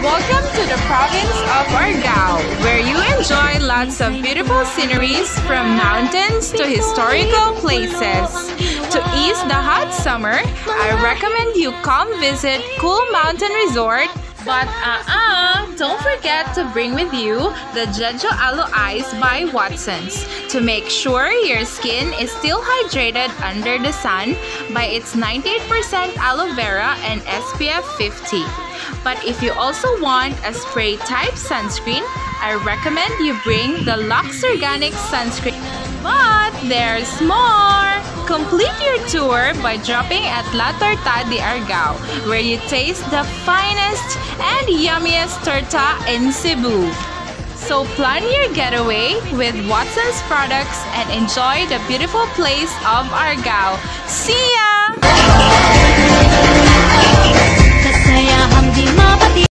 Welcome to the province of Argao, where you enjoy lots of beautiful sceneries from mountains to historical places. To ease the hot summer, I recommend you come visit Cool Mountain Resort. But don't forget to bring with you the Jeju Aloe Ice by Watsons to make sure your skin is still hydrated under the sun by its 98% aloe vera and SPF 50. But if you also want a spray type sunscreen, I recommend you bring the Lux Organic Sunscreen. But there's more! Complete your tour by dropping at La Torta de Argao, where you taste the finest and yummiest torta in Cebu. So plan your getaway with Watsons products and enjoy the beautiful place of Argao. See ya!